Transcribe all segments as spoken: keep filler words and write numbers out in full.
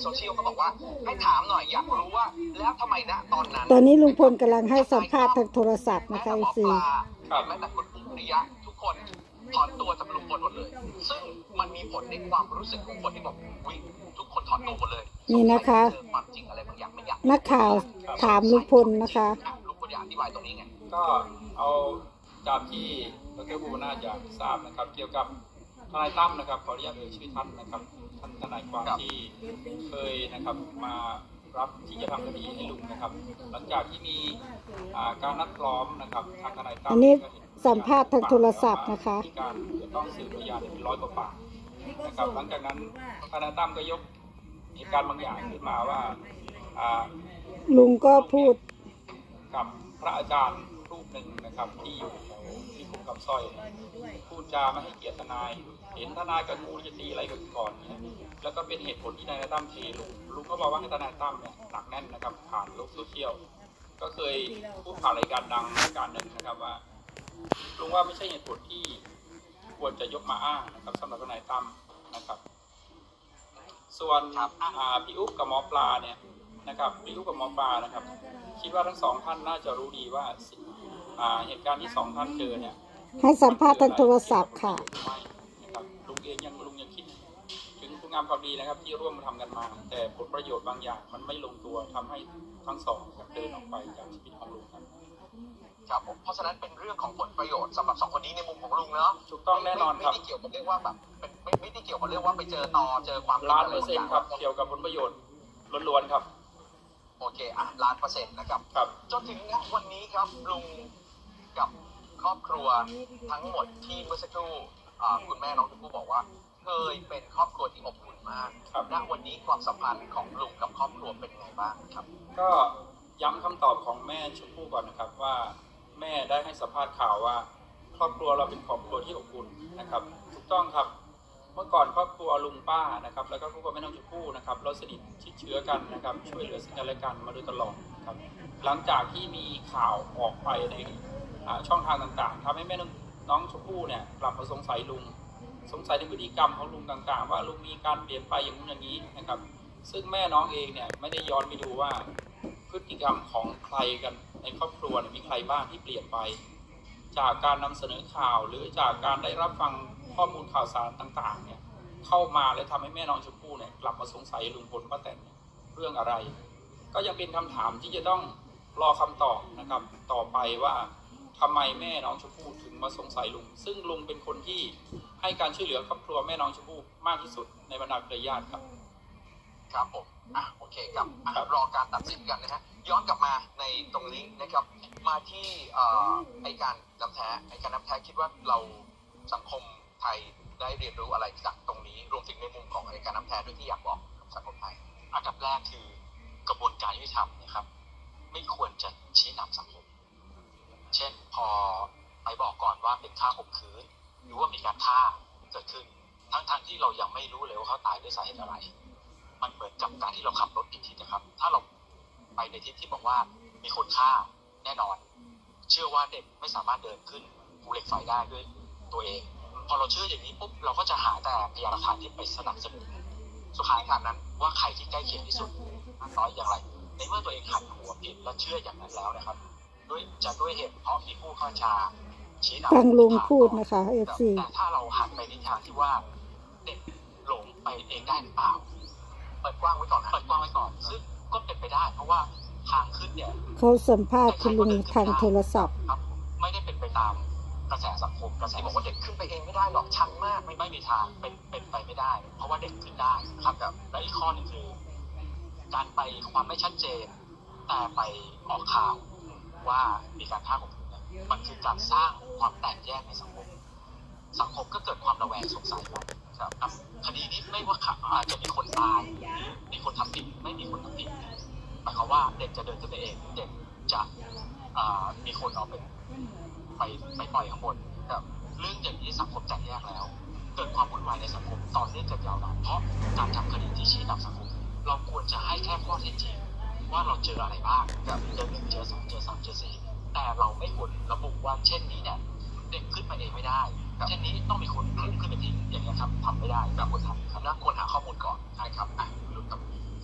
โซเชียลเขาบอกว่าให้ถามหน่อยอยากรู้ว่าแล้วทำไมนะตอนนั้นตอนนี้ลุงพลกำลังให้สัมภาษณ์ทางโทรศัพท์นะคะอีซีแม้แต่คุณอุริยะทุกคนถอนตัวจากลุงพลหมดเลยซึ่งมันมีผลในความรู้สึกของคนที่บอกวิทุกคนถอนตัวหมดเลยนี่นะคะความจริงอะไรบางอย่างไม่อยากนักข่าวถามลุงพลนะคะลุงพลอยากอธิบายตรงนี้ไงก็เอาจากที่ดร.บูน่าจะทราบนะครับเกี่ยวกับทนายตั้มนะครับขออนุญาตเอ่ยชื่อท่านนะครับท่านทนายความที่เคยนะครับมารับที่จะทำคดีให้ลุงนะครับหลังจากที่มีการนัดล้อมนะครับทางทนายตั้มอันนี้สัมภาษณ์ทางโทรศัพท์นะคะมีการจะต้องสืบพยานเป็นร้อยกว่าปากนะครับหลังจากนั้นทนายตั้มก็ยกเหตุการณ์บางอย่างขึ้นมาว่าลุงก็พูดกับพระอาจารย์รูปหนึ่งนะครับที่อยู่ที่คุกกับสร้อยพูดจาไม่ให้เกียรติทนายเห็นทนายกับกูจะตีอะไรกันก่อนเนี่ยแล้วก็เป็นเหตุผลที่ทนายตั้มเทลุงลุงก็บอกว่าให้ทนายตั้มเนี่ยหนักแน่นนะครับผ่านโลกโซเชียลก็เคยพูดผ่านรายการดังรายการหนึ่งนะครับว่าลุงว่าไม่ใช่เหตุผลที่ควรจะยกมาอ้างนะครับสำหรับทนายตั้มนะครับส่วนพี่อุ๊บกับหมอปลาเนี่ยนะครับพี่อุ๊บกับหมอปลานะครับคิดว่าทั้งสองท่านน่าจะรู้ดีว่าเหตุการณ์ที่สองท่านเจอเนี่ยให้สัมภาษณ์ทางโทรศัพท์ค่ะนะครับลุงเองยังลุงยังคิดถึงคุณงามความดีนะครับที่ร่วมทำกันมาแต่ผลประโยชน์บางอย่างมันไม่ลงตัวทำให้ทั้งสองเดินออกไปจากชีวิตของลุงครับครับผมเพราะฉะนั้นเป็นเรื่องของผลประโยชน์สำหรับสองคนนี้ในมุมของลุงเนาะถูกต้องแน่นอนครับไม่ได้เกี่ยวกับเรื่องว่าแบบเป็นไม่ไม่ได้เกี่ยวกับเรื่องว่าไปเจอต่อเจอความล้านเปอร์เซ็นต์ครับเกี่ยวกับผลประโยชน์ล้วนๆครับโอเคอ่ะล้านเปอร์เซ็นต์นะครับครับจนถึงณวันนี้ครับลุงกับครอบครัวทั้งหมดที่เมื่อสักครู่คุณแม่น้องชมพู่บอกว่าเคยเป็นครอบครัวที่อบอุ่นมากณวันนี้ความสัมพันธ์ของลุงกับครอบครัวเป็นไงบ้างครับก็ย้ำคำตอบของแม่ชมพู่ก่อนนะครับว่าแม่ได้ให้สัมภาษณ์ข่าวว่าครอบครัวเราเป็นครอบครัวที่อบอุ่นนะครับถูกต้องครับเมื่อก่อนครอบครัวลุงป้านะครับแล้วก็ครอบครัวแม่น้องชมพู่นะครับเราสนิทชิดเชื้อกันนะครับช่วยเหลือซึ่งกันและกันมาโดยตลอดครับหลังจากที่มีข่าวออกไปในช่องทางต่างๆทำให้แม่น้องชมพู่เนี่ยกลับมาสงสัยลุงสงสัยในพฤติกรรมของลุงต่างๆว่าลุงมีการเปลี่ยนไปอย่างนู้นอย่างนี้นะครับซึ่งแม่น้องเองเนี่ยไม่ได้ย้อนไปดูว่าพฤติกรรมของใครกันในครอบครัวมีใครบ้างที่เปลี่ยนไปจากการนำเสนอข่าวหรือจากการได้รับฟังข้อมูลข่าวสารต่างๆเนี่ยเข้ามาและทำให้แม่น้องชมพู่เนี่ยกลับมาสงสัยลุงพลป้าแตนเรื่องอะไรก็ยังเป็นคำถามที่จะต้องรอคำตอบนะครับต่อไปว่าทำไมแม่น้องชมพู่ถึงมาสงสัยลุงซึ่งลุงเป็นคนที่ให้การช่วยเหลือครอบครัวแม่น้องชมพู่มากที่สุดในบรรดาเครือญาติครับครับผมอ่ะโอเคครับรอการตัดสินกันนะฮะย้อนกลับมาในตรงนี้นะครับมาที่ไอการนำแท้ไอการนำแท้คิดว่าเราสังคมไทยได้เรียนรู้อะไรจากตรงนี้รวมถึงในมุมของไอการนำแท้ด้วยที่อยากบอกสังคมไทยอันดับแรกคือกระบวนการยุติธรรมนะครับไม่ควรจะชี้นำสังคมเช่นพอไปบอกก่อนว่าเป็นฆ่าข่มขืนหรือว่ามีการฆ่าเกิดขึ้นทั้งๆที่เรายังไม่รู้เลยว่าเขาตายด้วยสาเหตุอะไรมันเหมือนกับการที่เราขับรถผิดทิศนะครับถ้าเราไปในทิศที่บอกว่ามีคนฆ่าแน่นอนเชื่อว่าเด็กไม่สามารถเดินขึ้นภูเหล็กไฟได้ด้วยตัวเองพอเราเชื่ออย่างนี้ปุ๊บเราก็จะหาแต่พยานหลักฐานที่ไปสนับสนุนสุดท้ายการนั้นว่าใครที่ใกล้เคียงที่สุดมากน้อยอย่างไรในเมื่อตัวเองหันหัวผิดและเชื่ออย่างนั้นแล้วนะครับด้วยจะด้วยเหตุเพราะมีผู้ข้าชาชี้นำฟังลุงพูดนะคะเอฟซีแต่ถ้าเราหันไปในทางที่ว่าเด็กหลงไปเองได้หรือเปล่าเปิดกว้างไว้ก่อนเปิดกว้างไว้ก่อนซึ่งก็เป็นไปได้เพราะว่าทางขึ้นเนี่ยเขาสัมภาษณ์คุณลุงทางโทรศัพท์ครับไม่ได้เป็นไปตามกระแสสังคมกระแสบอกว่าเด็กขึ้นไปเองไม่ได้หรอกชันมากไม่ไม่มีทางเป็นเป็นไปไม่ได้เพราะว่าเด็กขึ้นได้ครับแบบและอีกข้อนึงคือการไปความไม่ชัดเจนแต่ไปออกข่าวว่ามีการฆ่าข่มขืนมันคือการสร้างความแตกแยกในสังคมสังคมก็เกิดความระแวงสงสัยกันครับคดีนี้ไม่ว่าอาจจะมีคนตายมีคนทำผิดไม่มีคนทำผิดหมายความว่าเด็กจะเดินขึ้นไปเองเด็กจะมีคนเอาไปไปไปปล่อยข้างบนครับเรื่องอย่างนี้สังคมแตกแยกแล้วเกิดความวุ่นวายในสังคมตอนนี้เกิดยาวนานเพราะการทำคดีที่ชี้นำสังคมเราควรจะให้แค่ข้อเท็จจริงว่าเราเจออะไรบ้างครับเจอหนึ่งเจอสองเจอสามเจอสี่แต่เราไม่ควรระบุว่าเช่นนี้เนี่ยเด็กขึ้นมาเองไม่ได้เช่นนี้ต้องมีคนพุ่งขึ้นไปทิ้งอย่างเงี้ยครับทำไม่ได้แบบควรทำครับแล้วควรหาข้อมูลก่อนใช่ครับอ่ะรู้ครับ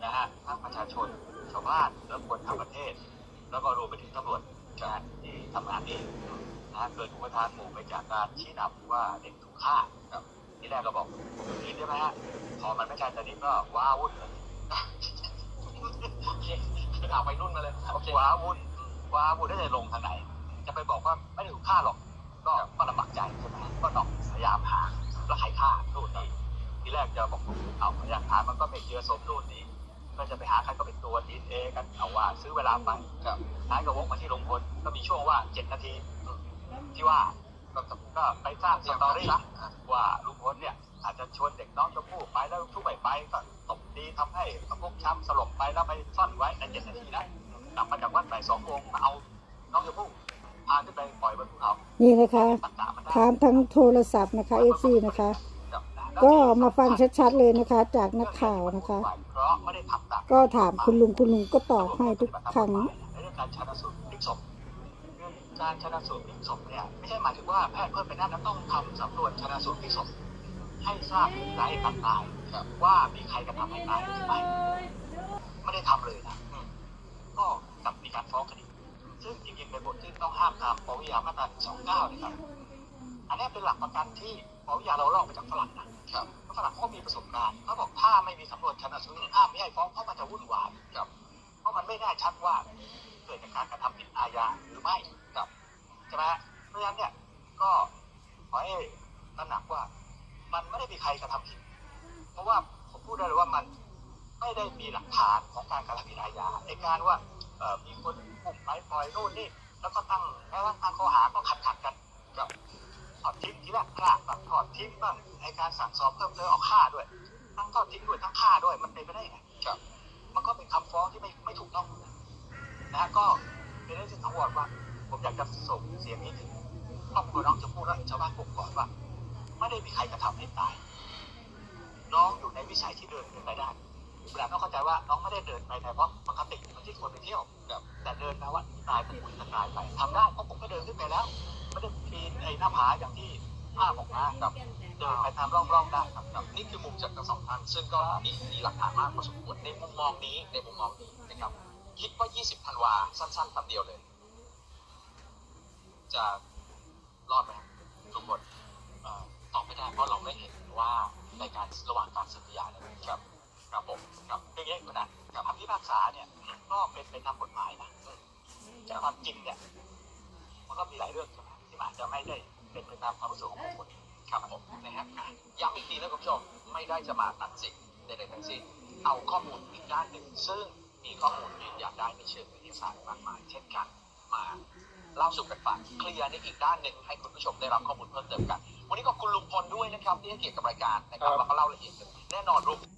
นะฮะทั้งประชาชนชาวบ้านและคนทั้งประเทศแล้วก็รวมไปถึงตำรวจนะฮะที่ทำงานนี้นะฮะเกิดอุปทานหมู่ไปจากการชี้นำว่าเด็กถูกฆ่าครับที่แรกก็บอกคิดได้ไหมฮะพอมันไม่ใช่ตอนนี้ก็ว้าวุ่นเลยเอาไปรุ่นมาเลยว้าวุ่นว้าวุ่นได้จะลงทางไหนจะไปบอกว่าไม่ได้ถูกฆ่าหรอกก็ก็ลำบากใจใช่ไหมก็ต้องพยายามหาแล้วใครฆ่านู่นนี่ทีแรกจะบอกเอาพยายามหามันก็ไม่เจอสมนู่นนี่ก็จะไปหาใครก็เป็นตัวดีเอกันเอาว่าซื้อเวลาไปครับท้ายก็วกมาที่ลุงพลก็มีช่วงว่าเจ็ดนาทีที่ว่าก็ไปสร้างสตอรี่ว่าลุงพลเนี่ยอาจจะชวนเด็กน้องชมพู่ไปแล้วทุกไปไปก็ตบตีทำให้พวกช้ำสลบไปแล้วไปซ่อนไว้ในเจ็ดนาทีนะกลับมาจากวัดบ่ายสองโมงมาเอาน้องชมพู่พาขึ้นไปปล่อยบนภูเขานี่นะคะถามทั้งโทรศัพท์นะคะเอฟซีนะคะก็มาฟังชัดๆเลยนะคะจากนักข่าวนะคะก็ถามคุณลุงคุณลุงก็ตอบให้ทุกครั้งในเรื่องการชันสูตรพลิกศพการชันสูตรพลิกศพเนี่ยไม่ใช่หมายถึงว่าแพทย์เพิ่มไปนั่นแล้วต้องทำสำรวจชันสูตรพลิกศพให้ทราบสาเหตุการตายว่ามีใครกระทำให้ตายหรือไม่ไม่ได้ทำเลยนะก็กลับมีการฟ้องคดีซึ่งจริงๆเป็นบทที่ต้องห้ามตามปวิยามาตราสองเก้านะครับอันนี้เป็นหลักประกันที่ปวิยาเราลอกมาจากฝรั่งนะครับฝรั่งเขามีประสบการณ์เขาบอกถ้าไม่มีสำรวจชันสูตรห้ามไม่ให้ฟ้องเพราะมันจะวุ่นวายครับเพราะมันไม่แน่ชัดว่าเกิดจากการกระทำผิดอาญาหรือไม่ครับใช่ไหมเพราะฉะนั้นเนี่ยก็ขอให้ตระหนักว่ามันไม่ได้มีใครกระทำผิดเพราะว่าผมพูดได้เลยว่ามันไม่ได้มีหลักฐานของการกระทำผิดอาญาในการว่าเอ่อมีคนปุ่มไปปล่อยโน่นนี่แล้วก็ตั้งแล้วตั้งข้อหาก็ขัดขัดกันกับถอดทิ้งทีแรกฆ่าแบบถอดทิ้งบ้างในการสั่งสอบเพิ่มเติมออกฆ่าด้วยทั้งทอดทิ้งด้วยทั้งฆ่าด้วยมันเป็นไปได้ไงครับมันก็เป็นคำฟ้องที่ไม่ไม่ถูกต้องนะก็เป็นเรื่องที่ทั้งหมดว่าผมอยากจะส่งเสียงนี้ถึงครอบครัวน้องชมพู่และชาวบ้านกกอกว่าไม่ได้มีใครกระทำให้ตายน้องอยู่ในวิสัยที่เดินไปได้เวลาน้องเข้าใจว่าน้องไม่ได้เดินไปแต่เพราะปกติมันที่คนไปเที่ยวแต่เดินนะว่าตายก็คุยกันตายไปทำได้เพราะผมก็เดินขึ้นไปแล้วไม่ได้ปีนไอ้หน้าผาอย่างที่ภาพออกมาครับเดินไปตามร่องๆได้ครับนี่คือมุมจากทั้งสองท่านซึ่งก็มีมีหลักฐานมากพอสมควรในมุมมองนี้ในมุมมองนี้นะครับคิดว่ายี่สิบธันวาสั้นๆคำเดียวเลยจะรอดไหมทุกคนตอบไม่ได้เพราะเราไม่เห็นว่าในการระหว่างการสืบพยานนะครับครับผมครับเรื่องนี้ก็นะคำพิพากษาเนี่ยก็เป็นไปตามกฎหมายนะแต่ความจริงเนี่ยมันก็มีหลายเรื่องที่อาจจะไม่ได้เป็นไปตามความรู้สึกของคนครับผมนะฮะย้ำอีกทีนะคุณผู้ชมไม่ได้จะมาตัดสินใดๆทั้งสิ้นเอาข้อมูลอีกด้านหนึ่งซึ่งมีข้อมูลยืนยันได้ในเชิงวิทยาศาสตร์มากมายเช่นกันมาเล่าสู่กันฟังเคลียร์ในอีกด้านหนึ่งให้คุณผู้ชมได้รับข้อมูลเพิ่มเติมกันวันนี้ขอบคุณลุงพลด้วยนะครับที่ให้เกียรติกับรายการนะครับแล้วก็เล่าละเอียดแน่นอนลุง